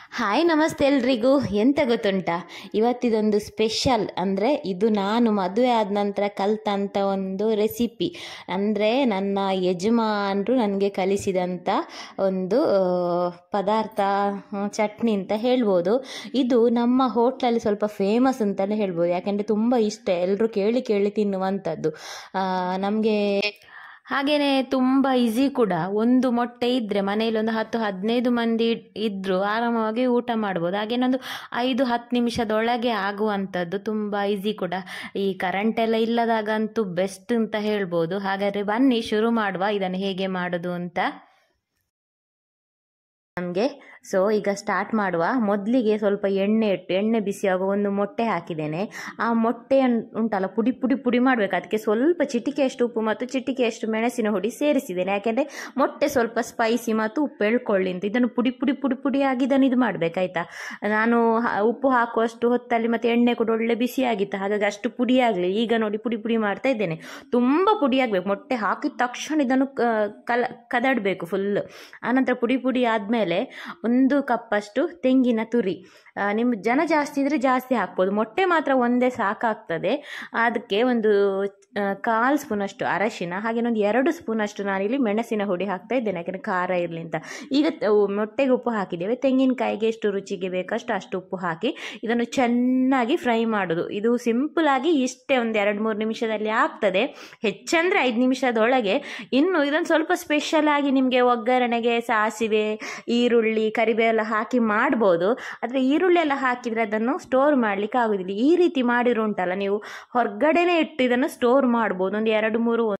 Hi ನಮಸ್ತೆ ಎಲ್ರಿಗೂ. ಎಂತ ಗೊತ್ತುಂಟಾ, ಇವತ್ತಿದೊಂದು ಸ್ಪೆಷಲ್. ಅಂದರೆ ಇದು ನಾನು ಮದುವೆ ಆದ ನಂತರ ಕಲ್ತಂಥ ಒಂದು ರೆಸಿಪಿ. ಅಂದರೆ ನನ್ನ ಯಜಮಾನರು ನನಗೆ ಕಲಿಸಿದಂಥ ಒಂದು ಪದಾರ್ಥ, ಚಟ್ನಿ ಅಂತ ಹೇಳ್ಬೋದು. ಇದು ನಮ್ಮ ಹೋಟ್ಲಲ್ಲಿ ಸ್ವಲ್ಪ ಫೇಮಸ್ ಅಂತಲೇ ಹೇಳ್ಬೋದು, ಯಾಕೆಂದರೆ ತುಂಬ ಇಷ್ಟ, ಎಲ್ಲರೂ ಕೇಳಿ ಕೇಳಿ ತಿನ್ನುವಂಥದ್ದು ನಮಗೆ. ಹಾಗೆಯೇ ತುಂಬ ಈಸಿ ಕೂಡ. ಒಂದು ಮೊಟ್ಟೆ ಇದ್ದರೆ ಮನೆಯಲ್ಲಿ ಒಂದು 10-15 ಮಂದಿ ಇದ್ದರೂ ಆರಾಮವಾಗಿ ಊಟ ಮಾಡ್ಬೋದು. ಹಾಗೇನೊಂದು 5-10 ನಿಮಿಷದೊಳಗೆ ಆಗುವಂಥದ್ದು, ತುಂಬ ಈಸಿ ಕೂಡ. ಈ ಕರೆಂಟೆಲ್ಲ ಇಲ್ಲದಾಗಂತೂ ಬೆಸ್ಟ್ ಅಂತ ಹೇಳ್ಬೋದು. ಹಾಗಾದರೆ ಬನ್ನಿ ಶುರು ಮಾಡುವ ಇದನ್ನು ಹೇಗೆ ಮಾಡೋದು ಅಂತ ನಮಗೆ. ಸೊ ಈಗ ಸ್ಟಾರ್ಟ್ ಮಾಡುವ. ಮೊದಲಿಗೆ ಸ್ವಲ್ಪ ಎಣ್ಣೆ ಇಟ್ಟು, ಎಣ್ಣೆ ಬಿಸಿಯಾಗುವ ಒಂದು ಮೊಟ್ಟೆ ಹಾಕಿದ್ದೇನೆ. ಆ ಮೊಟ್ಟೆ ಉಂಟಲ್ಲ, ಪುಡಿ ಪುಡಿ ಪುಡಿ ಮಾಡಬೇಕು. ಅದಕ್ಕೆ ಸ್ವಲ್ಪ ಚಿಟಿಕೆಯಷ್ಟು ಉಪ್ಪು ಮತ್ತು ಚಿಟಿಕೆಯಷ್ಟು ಮೆಣಸಿನ ಹುಡಿ ಸೇರಿಸಿದ್ದೇನೆ, ಯಾಕೆಂದರೆ ಮೊಟ್ಟೆ ಸ್ವಲ್ಪ ಸ್ಪೈಸಿ ಮತ್ತು ಉಪ್ಪು ಎಳ್ಕೊಳ್ಳಿ ಅಂತ. ಇದನ್ನು ಪುಡಿ ಪುಡಿ ಪುಡಿ ಪುಡಿಯಾಗಿ ಇದನ್ನು ಇದು ಮಾಡಬೇಕಾಯ್ತಾ. ನಾನು ಉಪ್ಪು ಹಾಕುವಷ್ಟು ಹೊತ್ತಲ್ಲಿ ಮತ್ತು ಎಣ್ಣೆ ಕೂಡ ಒಳ್ಳೆ ಬಿಸಿಯಾಗಿತ್ತು, ಹಾಗಾಗಿ ಅಷ್ಟು ಪುಡಿ ಆಗಲಿ. ಈಗ ನೋಡಿ ಪುಡಿ ಪುಡಿ ಮಾಡ್ತಾ ಇದ್ದೇನೆ. ತುಂಬ ಪುಡಿ ಆಗಬೇಕು. ಮೊಟ್ಟೆ ಹಾಕಿದ ತಕ್ಷಣ ಇದನ್ನು ಕದಡಬೇಕು ಫುಲ್. ಆನಂತರ ಪುಡಿ ಪುಡಿ ಆದಮೇಲೆ 1 ಕಪ್ಪಷ್ಟು ತೆಂಗಿನ ತುರಿ. ನಿಮ್ಮ ಜನ ಜಾಸ್ತಿ ಇದ್ದರೆ ಜಾಸ್ತಿ ಹಾಕ್ಬೋದು, ಮೊಟ್ಟೆ ಮಾತ್ರ ಒಂದೇ ಸಾಕಾಗ್ತದೆ. ಅದಕ್ಕೆ ಒಂದು 1/4 ಸ್ಪೂನಷ್ಟು ಅರಶಿನ, ಹಾಗೆ ಒಂದು 2 ಸ್ಪೂನಷ್ಟು ನಾನಿಲ್ಲಿ ಮೆಣಸಿನ ಹುಡಿ ಹಾಕ್ತಾ ಇದ್ದೇನೆ, ಯಾಕೆಂದರೆ ಖಾರ ಇರಲಿ ಅಂತ. ಈಗ ಮೊಟ್ಟೆಗೆ ಉಪ್ಪು ಹಾಕಿದ್ದೇವೆ, ತೆಂಗಿನಕಾಯಿಗೆ ಎಷ್ಟು ರುಚಿಗೆ ಬೇಕಷ್ಟು ಅಷ್ಟು ಉಪ್ಪು ಹಾಕಿ ಇದನ್ನು ಚೆನ್ನಾಗಿ ಫ್ರೈ ಮಾಡೋದು. ಇದು ಸಿಂಪಲಾಗಿ ಇಷ್ಟೇ, ಒಂದು 2-3 ನಿಮಿಷದಲ್ಲಿ ಆಗ್ತದೆ, ಹೆಚ್ಚಂದರೆ 5 ನಿಮಿಷದೊಳಗೆ. ಇನ್ನು ಇದನ್ನು ಸ್ವಲ್ಪ ಸ್ಪೆಷಲ್ ಆಗಿ ನಿಮಗೆ ಒಗ್ಗರಣೆಗೆ ಸಾಸಿವೆ, ಈರುಳ್ಳಿ, ಕರಿಬೇವೆಲ್ಲ ಹಾಕಿ ಮಾಡ್ಬೋದು. ಆದರೆ ಈರುಳ್ಳಿ ಎಲ್ಲ ಹಾಕಿದರೆ ಅದನ್ನು ಸ್ಟೋರ್ ಮಾಡಲಿಕ್ಕೆ ಆಗೋದಿಲ್ಲ. ಈ ರೀತಿ ಮಾಡಿರೋ ಉಂಟಲ್ಲ, ನೀವು ಹೊರಗಡೆನೇ ಇಟ್ಟು ಇದನ್ನು ಸ್ಟೋರ್ ಮಾಡ್ಬೋದು. ಒಂದು 2-3